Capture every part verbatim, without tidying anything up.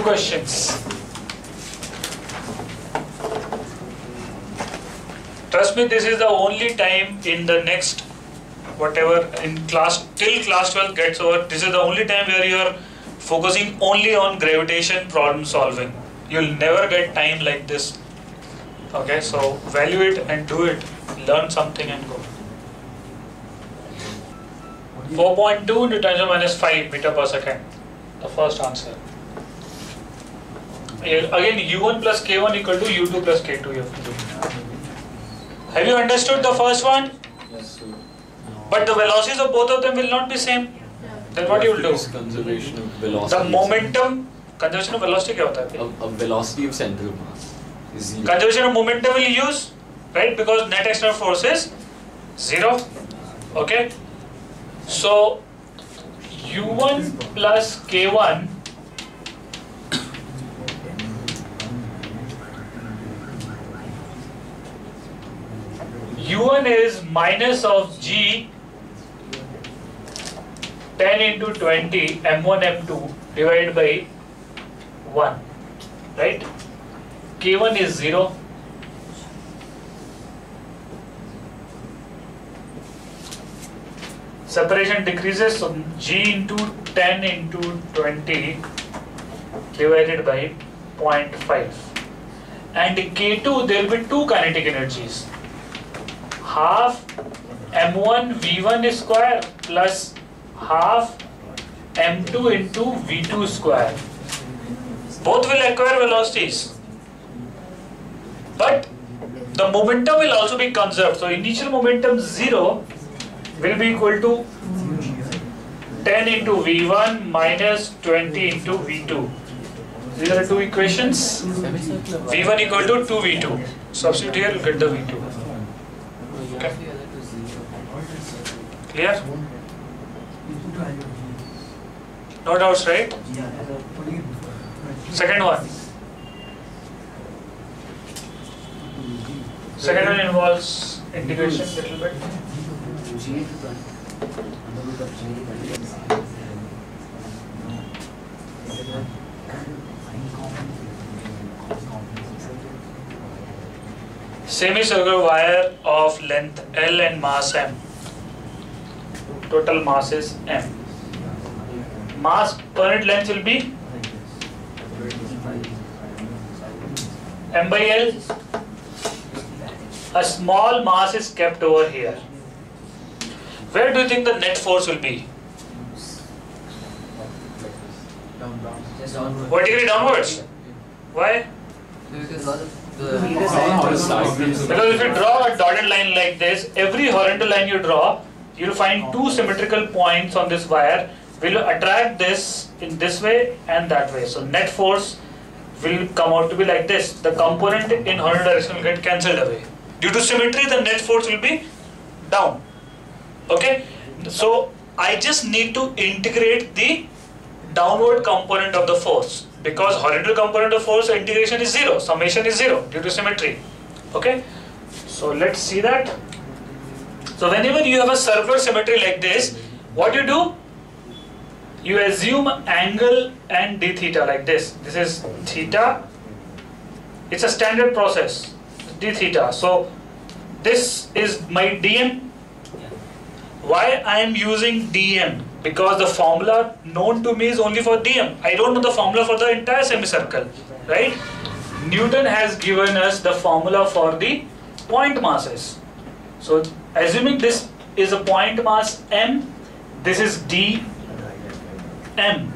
questions. Trust me, this is the only time in the next whatever in class till class twelve gets over. This is the only time where you are focusing only on gravitation problem solving. You'll never get time like this. Okay, so value it and do it. Learn something and go. four point two into ten to the minus five meter per second. The first answer. Again, u one plus k one equal to u two plus k two. You have to do. Have you understood the first one? Yes, sir. But the velocities of both of them will not be same. Then what you will do? Conservation of velocity. The momentum. Conservation of velocity क्या होता है? A, a velocity of central mass is zero. Conservation of momentum will use, right? Because net external force is zero. Okay. So u one plus k one u one is minus of g ten into twenty m one m two divided by one, right? K one is zero. Separation decreases, so g into ten into twenty divided by zero point five. And K two, there will be two kinetic energies. Half m one v one square plus half m two into v two square. Both will acquire velocities. But the momentum will also be conserved. So initial momentum zero will be equal to ten into v one minus twenty into v two. These are the two equations. v one equal to two v two. Substitute here, you get the v two. Okay. Clear? No doubts, right? Second one. Second one involves integration a little bit. Semicircular wire of length L and mass m. Total mass is m. Mass per unit length will be m by L. A small mass is kept over here. Where do you think the net force will be? Vertically downwards. Why? Because if you draw a dotted line like this, every horizontal line you draw, you will find two symmetrical points on this wire will attract this in this way and that way. So net force will come out to be like this. The component in horizontal direction will get cancelled away. Due to symmetry, the net force will be down. Okay? So I just need to integrate the downward component of the force, because horizontal component of force integration is zero, summation is zero due to symmetry. Okay? So let's see that. So whenever you have a circular symmetry like this, what you do? You assume angle and d theta like this. This is theta. It's a standard process. D theta. So this is my dm. Why I am using dm? Because the formula known to me is only for dm. I don't know the formula for the entire semicircle, right? Newton has given us the formula for the point masses. So assuming this is a point mass m, this is d m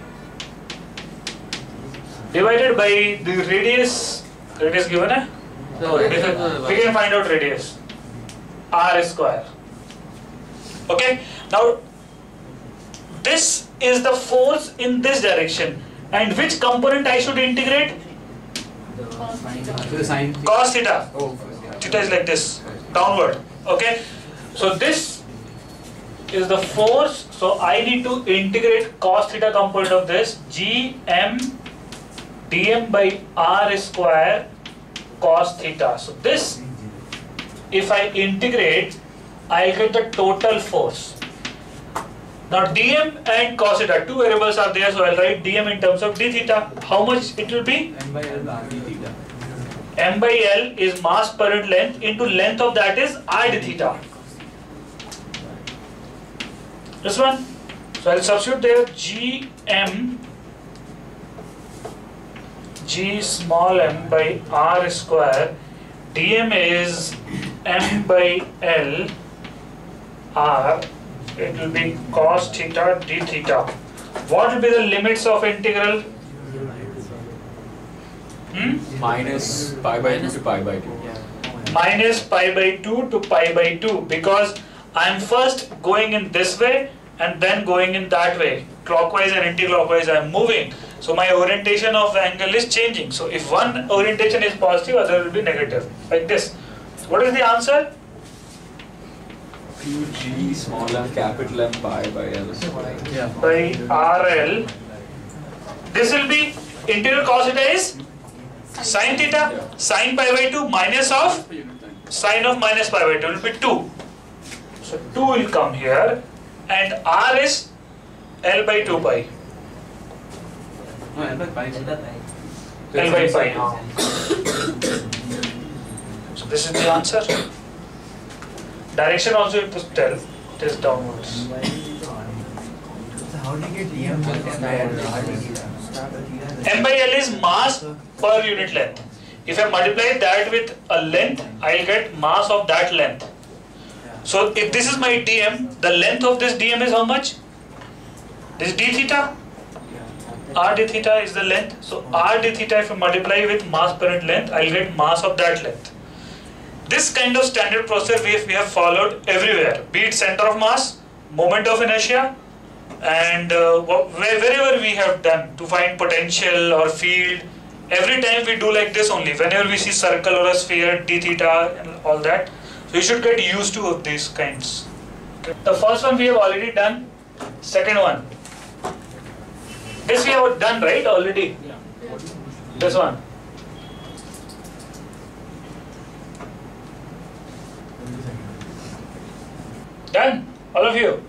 divided by the radius. Radius given, eh? No, radius, we can find out radius. R square. Okay. Now this is the force in this direction, and which component I should integrate? The sine Cos theta. Oh, Theta is like this, downward. Okay. So this is the force. So I need to integrate cos theta component of this, G m dm by r square cos theta. So this, if I integrate, I'll get the total force. Now dm and cos theta, two variables are there, so I'll write dm in terms of d theta. How much it will be? M by L r d theta. M by L is mass per unit length into length of that is r d theta. This one. So I'll substitute there gm g small m by r square. Dm is m by L r. It will be cos theta d theta. What will be the limits of integral? Hmm? Minus pi by two to pi by two. Minus pi by two to pi by two, because I am first going in this way and then going in that way. Clockwise and anti-clockwise I am moving. So my orientation of the angle is changing. So if one orientation is positive, other will be negative. Like this. What is the answer? two g small m capital M pi by L. Yeah. By R L. This will be integral cos theta is sin theta. Sin pi by two minus of sin of minus pi by two will be two. So two will come here and R is L by two pi. No, L by pi. L by pi. huh? So this is the answer. Direction also you have to tell. It is downwards. So how do you get dm by L r d theta? M by L is mass per unit length. If I multiply that with a length, I'll get mass of that length. So if this is my dm, the length of this dm is how much? This is d theta. R d theta is the length. So R d theta, if I multiply with mass per unit length, I'll get mass of that length. This kind of standard process we have, we have followed everywhere, be it center of mass, moment of inertia, and uh, wherever we have done to find potential or field. Every time we do like this only. Whenever we see circle or a sphere, d theta and all that. So you should get used to of these kinds. The first one we have already done. Second one. This we have done, right? Already. This one. Done? All of you?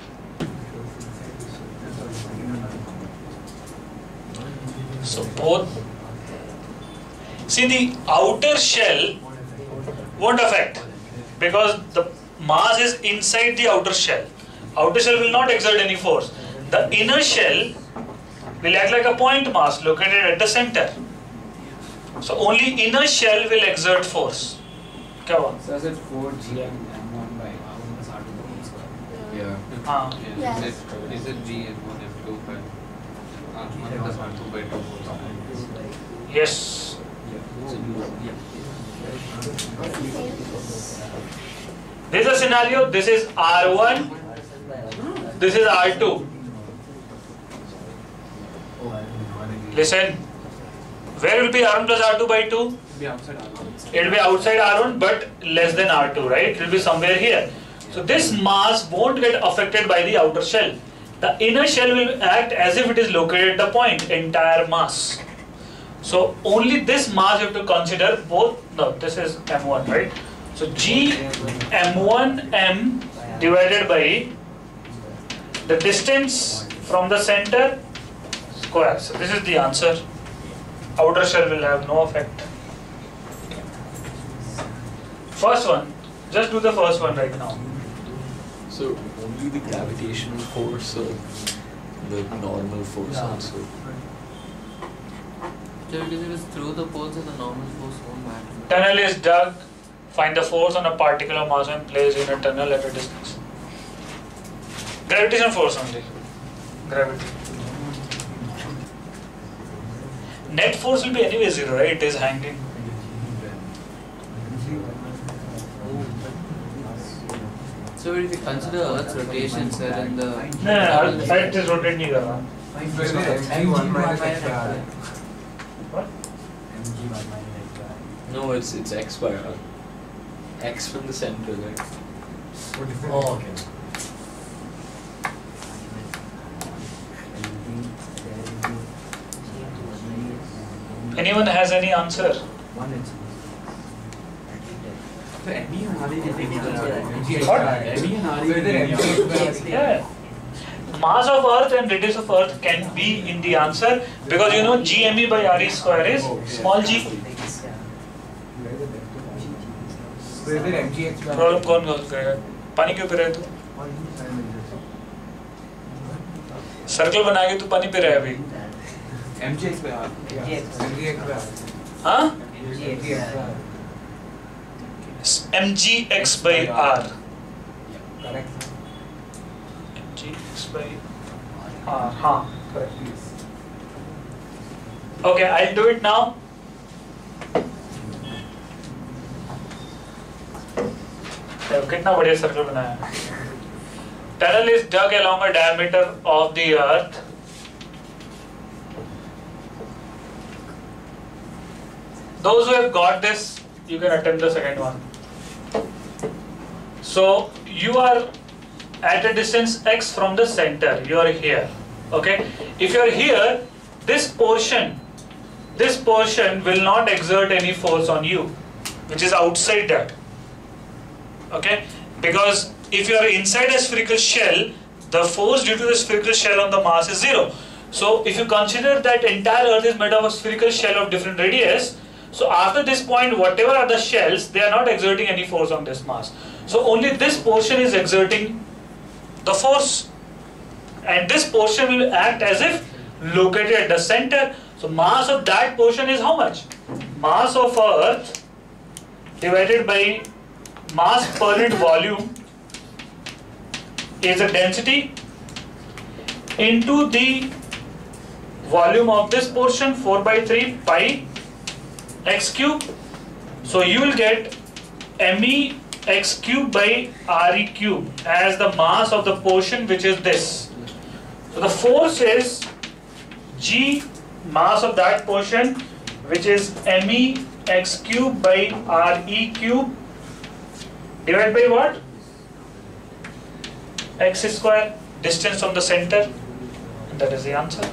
So both. See, the outer shell won't affect because the mass is inside the outer shell. Outer shell will not exert any force. The inner shell will act like a point mass located at the center. So only inner shell will exert force. क्या हुआ? So is it four g m m one by r one plus r two whole square? Yeah. हाँ. Is it is it g m one m two by r one plus r two by two whole square? Yes. This is a scenario. This is R one. This is R two. Listen. Where will be R one plus R two by two? Be outside r one. It will be outside R one but less than R two, right? It will be somewhere here. So this mass won't get affected by the outer shell. The inner shell will act as if it is located at the point, entire mass. So only this mass you have to consider both. No, this is m one, right? So G m one m divided by the distance from the center square. So this is the answer. Outer shell will have no effect. First one, just do the first one right now. So only the gravitational force or the normal force also? So it is through the poles and the normal force won't matter. Tunnel is dug. Find the force on a particular mass and place in a tunnel at a distance. Gravitational force only. Gravity. Net force will be anyway zero, right? It is hanging. So if you consider Earth's rotation, sir, and the No, no, no, it is rotate नहीं कर रहा. m one minus x by r. What? mg one minus x by r. No, it's it's x by r. X from the center, right? Oh, okay. Anyone has any answer? One inch. So M E and R is What? M E and R is Yeah. mass of Earth and radius of Earth can be in the answer because you know G M E by R E square is small g. Problem कौन करेगा? पानी क्यों P रहा है तू? Circle बना के तू पानी पी रहा है अभी? M G X by R. हाँ? M G X by R. Correct. M G X by R. हाँ, correct. Okay, I'll do it now. कितना बढ़िया सर्कल बनाया. Tunnel is dug along a diameter of the earth. Those who have got this, you can attempt the second one. So you are at a distance x from the center. You are here. Okay. If you are here, this portion, this portion will not exert any force on you, which is outside that. Okay, because if you are inside a spherical shell, the force due to the spherical shell on the mass is zero. So if you consider that entire Earth is made of a spherical shell of different radius, so after this point, whatever are the shells, they are not exerting any force on this mass. So only this portion is exerting the force, and this portion will act as if located at the center. So mass of that portion is how much? Mass of Earth divided by mass per unit volume is a density into the volume of this portion, four by three pi x cube. So you will get me x cube by re cube as the mass of the portion, which is this. So the force is g, mass of that portion, which is me x cube by re cube, divided by what? X square, distance from the center, and that is the answer.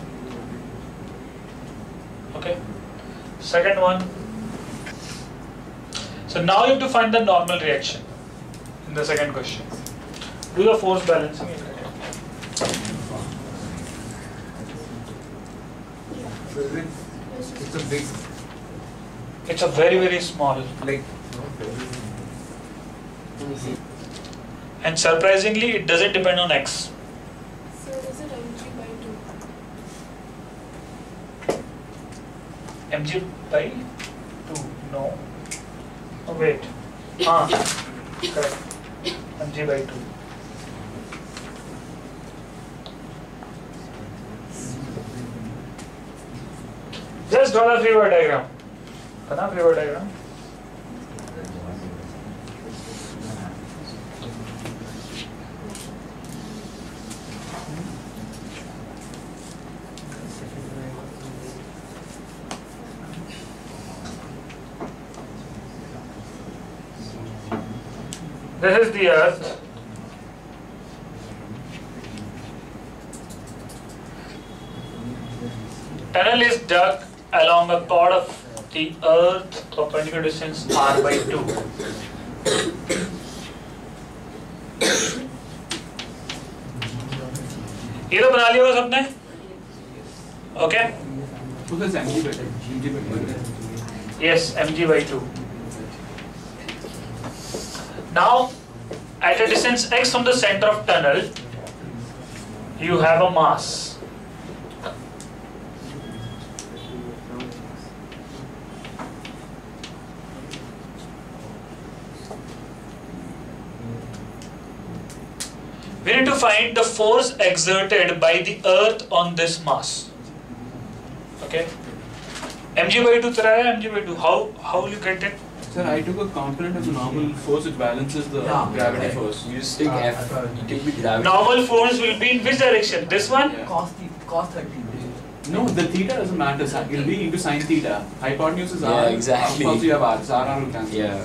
Okay. Second one. So now you have to find the normal reaction in the second question. Do the force balancing. It's a big, It's a very very small. like, And surprisingly, it doesn't depend on x. So is it mg by two? Mg by two. No. Oh wait. Ah, correct. Mg by two. Just draw the free body diagram. Bana free body diagram. This is the Earth. Tunnel is dug along a chord of the Earth, perpendicular distance r by two. ये तो बना लिया होगा सबने? Okay? who does M G by M G by two? Yes, mg by two. Now, at a distance x from the center of tunnel, you have a mass. We need to find the force exerted by the Earth on this mass. Okay? Mg by two tera hai, mg by two. How how will you get it? Sir, I took a component of the normal force which balances the Yeah. gravity Right. force. You just take Ah, F, I thought- you take the gravity. Normal force will be in which direction? This one? Yeah. Cos the cos thirty. No, the theta doesn't matter. Sir. It'll be into sine theta. Hypotenuse is Yeah, R. exactly. Also you have R. So R R will cancel. Yeah.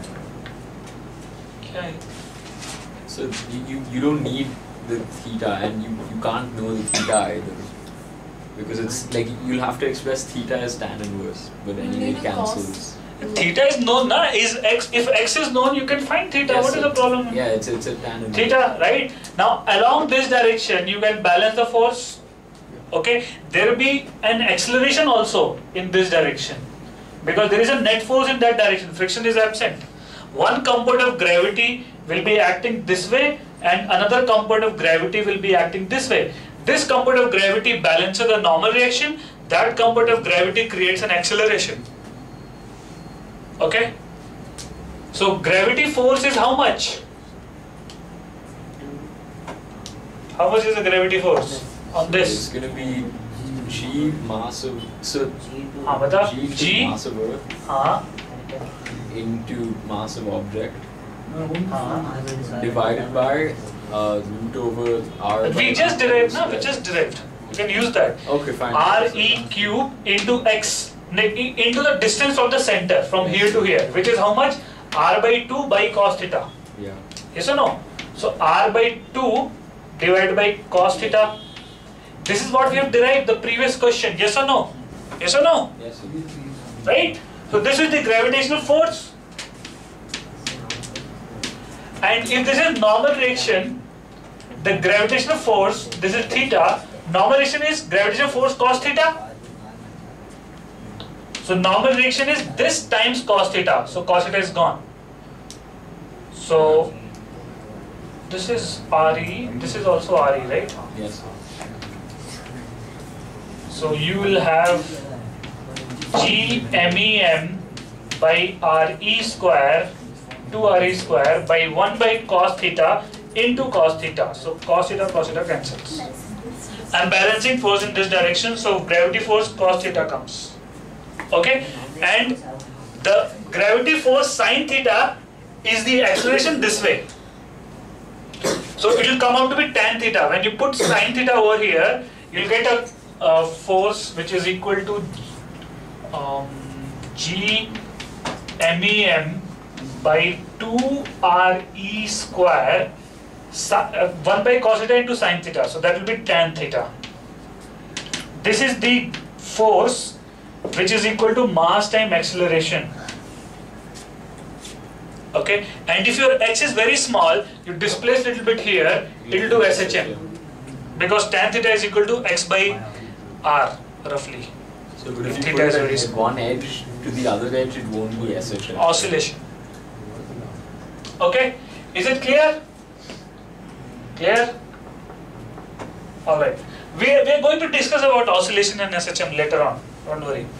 Okay. So you, you, you don't need the theta, and you, you can't know the theta either. Because it's like you'll have to express theta as tan inverse, but anyway it Maybe cos. cancels. Theta is known, na? Is x? If x is known, you can find theta. Yes, What is sir. the problem? Yeah, it's it's a tangent. Theta, right? Now along this direction, you can balance the force. Okay, there will be an acceleration also in this direction because there is a net force in that direction. Friction is absent. One component of gravity will be acting this way, and another component of gravity will be acting this way. This component of gravity balances the normal reaction. That component of gravity creates an acceleration. Okay? So gravity force is how much? How much is the gravity force on It's this? gonna be G mass of so हाँ बता G, G mass of Earth हाँ into mass of object हाँ divided by uh, root over R. we by just R derived ना we square. just derived you can use that Okay, fine. R E cube into X ne- into the distance from the center from here to here, which is how much? R by two by cos theta. Yeah. Yes or no? So R by two divided by cos theta. This is what we have derived the previous question. Yes or no? Yes or no? Yes. sir. Right? So this is the gravitational force. And if this is normal reaction, the gravitational force, this is theta, normal reaction is gravitational force cos theta. So normal reaction is this times cos theta. So cos theta is gone. So this is R E, this is also R E, right? Yes. So you will have G M E M by R E square, two R E square by one by cos theta into cos theta. So cos theta, cos theta cancels. I'm balancing force in this direction, so gravity force cos theta comes. Okay? And the gravity force sin theta is the acceleration this way. So it will come out to be tan theta. When you put sin theta over here, you'll get a uh, force which is equal to um, G M E M by two R E square, uh, one by cos theta into sin theta. So that will be tan theta. This is the force which is equal to mass time acceleration. Okay, and if your x is very small, you displace little bit here, it will do S H M because tan theta is equal to x by r roughly. So but if Theta you put is it very at small. one edge to the other edge, it won't be S H M. Oscillation. Okay, is it clear? Clear? Alright. We, we are going to discuss about oscillation and S H M later on. Don't worry.